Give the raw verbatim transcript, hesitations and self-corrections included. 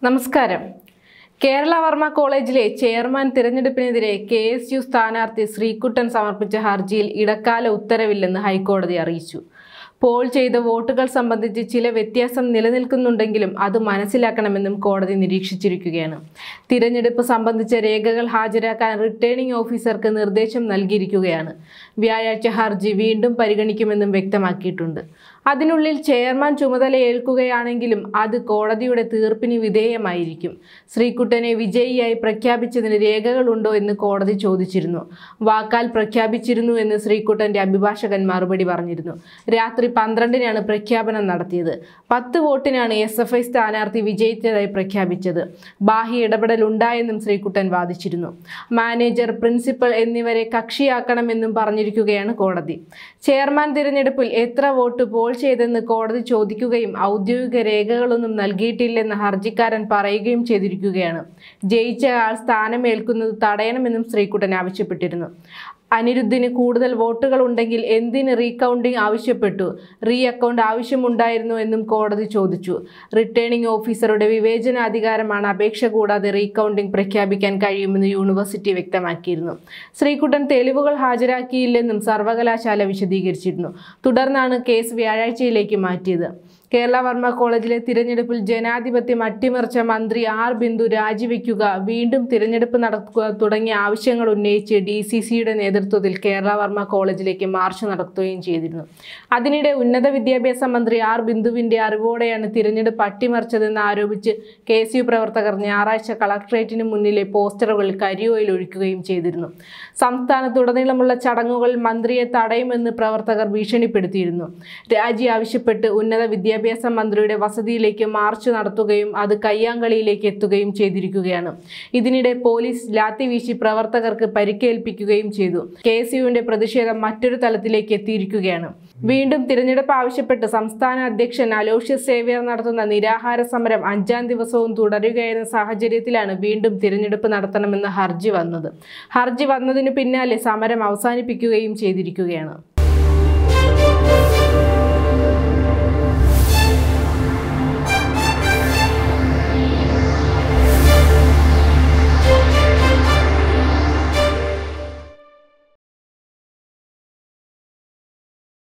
നമസ്കാരം. കേരള വർമ്മ കോളേജിലെ ചെയർമാൻ തിരഞ്ഞെടുപ്പിനെതിരെ കെ എസ് യു സ്ഥാനാർത്ഥി ശ്രീകുട്ടൻ സമർപ്പിച്ച ഹർജിയിൽ ഇടക്കാല ഉത്തരവില്ലെന്ന് ഹൈക്കോടതി അറിയിച്ചു. പോൾ ചെയ്ത വോട്ടുകൾ സംബന്ധിച്ച് ചില വ്യത്യാസം നിലനിൽക്കുന്നുണ്ടെങ്കിലും അത് മനസ്സിലാക്കണമെന്നും കോടതി നിരീക്ഷിച്ചിരിക്കുകയാണ്. തിരഞ്ഞെടുപ്പ് സംബന്ധിച്ച രേഖകൾ ഹാജരാക്കാൻ റിട്ടേണിംഗ് ഓഫീസർക്ക് നിർദ്ദേശം നൽകിയിരിക്കുകയാണ്. വ്യാഴാഴ്ച ഹർജി വീണ്ടും പരിഗണിക്കുമെന്നും വ്യക്തമാക്കിയിട്ടുണ്ട്. അതിനുള്ളിൽ ചെയർമാൻ ചുമതലയേൽക്കുകയാണെങ്കിലും അത് കോടതിയുടെ തീർപ്പിന് വിധേയമായിരിക്കും. ശ്രീകുട്ടനെ വിജയിയായി പ്രഖ്യാപിച്ചതിന് രേഖകളുണ്ടോ എന്ന് കോടതി ചോദിച്ചിരുന്നു. വാക്കാൽ പ്രഖ്യാപിച്ചിരുന്നു എന്ന് ശ്രീകുട്ടന്റെ അഭിഭാഷകൻ മറുപടി പറഞ്ഞിരുന്നു. രാത്രി പന്ത്രണ്ടിനാണ് പ്രഖ്യാപനം നടത്തിയത്. പത്ത് വോട്ടിനാണ് എസ് എഫ് ഐ സ്ഥാനാർത്ഥി വിജയിച്ചതായി പ്രഖ്യാപിച്ചത്. ബാഹ്യ ഇടപെടൽ ഉണ്ടായെന്നും ശ്രീകുട്ടൻ വാദിച്ചിരുന്നു. മാനേജർ, പ്രിൻസിപ്പൽ എന്നിവരെ കക്ഷിയാക്കണമെന്നും പറഞ്ഞിരിക്കുകയാണ് കോടതി. ചെയർമാൻ തിരഞ്ഞെടുപ്പിൽ എത്ര വോട്ട് പോൾ ചെയ്തെന്ന് കോടതി ചോദിക്കുകയും ഔദ്യോഗിക രേഖകളൊന്നും നൽകിയിട്ടില്ലെന്ന് ഹർജിക്കാരൻ പറയുകയും ചെയ്തിരിക്കുകയാണ്. ജയിച്ച ആൾ സ്ഥാനമേൽക്കുന്നത് തടയണമെന്നും ശ്രീകുട്ടൻ ആവശ്യപ്പെട്ടിരുന്നു. അനിരുദ്ധിന് കൂടുതൽ വോട്ടുകൾ ഉണ്ടെങ്കിൽ എന്തിന് റീകൗണ്ടിംഗ് ആവശ്യപ്പെട്ടു? റീ അക്കൗണ്ട് ആവശ്യമുണ്ടായിരുന്നു എന്നും കോടതി ചോദിച്ചു. റിട്ടേണിംഗ് ഓഫീസറുടെ വിവേചനാധികാരമാണ് അപേക്ഷ കൂടാതെ റീകൗണ്ടിംഗ് പ്രഖ്യാപിക്കാൻ കഴിയുമെന്ന് യൂണിവേഴ്സിറ്റി വ്യക്തമാക്കിയിരുന്നു. ശ്രീകുട്ടൻ തെളിവുകൾ ഹാജരാക്കിയില്ലെന്നും സർവകലാശാല വിശദീകരിച്ചിരുന്നു. തുടർന്നാണ് കേസ് വ്യാഴാഴ്ചയിലേക്ക് മാറ്റിയത്. കേരള വർമ്മ കോളേജിലെ തിരഞ്ഞെടുപ്പിൽ ജനാധിപത്യം അട്ടിമറിച്ച മന്ത്രി ആർ ബിന്ദു രാജിവെക്കുക, വീണ്ടും തിരഞ്ഞെടുപ്പ് നടത്തുക തുടങ്ങിയ ആവശ്യങ്ങൾ ഉന്നയിച്ച് ഡി സി സിയുടെ നേതൃത്വത്തിൽ കേരള വർമ്മ കോളേജിലേക്ക് മാർച്ച് നടത്തുകയും ചെയ്തിരുന്നു. അതിനിടെ ഉന്നത വിദ്യാഭ്യാസ മന്ത്രി ആർ ബിന്ദുവിന്റെ അറിവോടെയാണ് തിരഞ്ഞെടുപ്പ് അട്ടിമറിച്ചതെന്ന് ആരോപിച്ച് കെ എസ് യു പ്രവർത്തകർ ഞായറാഴ്ച കളക്ട്രേറ്റിന് മുന്നിലെ പോസ്റ്ററുകളിൽ കരിയോയിൽ ഒഴിക്കുകയും ചെയ്തിരുന്നു. സംസ്ഥാനത്തുടനീളമുള്ള ചടങ്ങുകളിൽ മന്ത്രിയെ തടയുമെന്ന് പ്രവർത്തകർ ഭീഷണിപ്പെടുത്തിയിരുന്നു. രാജി ആവശ്യപ്പെട്ട് ഉന്നത വിദ്യാഭ്യാസ മന്ത്രിയുടെ വസതിയിലേക്ക് മാർച്ച് നടത്തുകയും അത് കയ്യാങ്കളിയിലേക്ക് എത്തുകയും ചെയ്തിരിക്കുകയാണ്. ഇതിനിടെ പോലീസ് ലാത്തി വീശി പ്രവർത്തകർക്ക് പരിക്കേൽപ്പിക്കുകയും ചെയ്തു. കെ എസ് യുവിന്റെ പ്രതിഷേധം മറ്റൊരു തലത്തിലേക്ക് എത്തിയിരിക്കുകയാണ്. വീണ്ടും തിരഞ്ഞെടുപ്പ് ആവശ്യപ്പെട്ട് സംസ്ഥാന അധ്യക്ഷൻ അലോഷ്യസ് സേവ്യർ നടത്തുന്ന നിരാഹാര സമരം അഞ്ചാം ദിവസവും തുടരുകയെന്ന സാഹചര്യത്തിലാണ് വീണ്ടും തിരഞ്ഞെടുപ്പ് നടത്തണമെന്ന ഹർജി വന്നത്. ഹർജി വന്നതിനു പിന്നാലെ സമരം അവസാനിപ്പിക്കുകയും ചെയ്തിരിക്കുകയാണ്.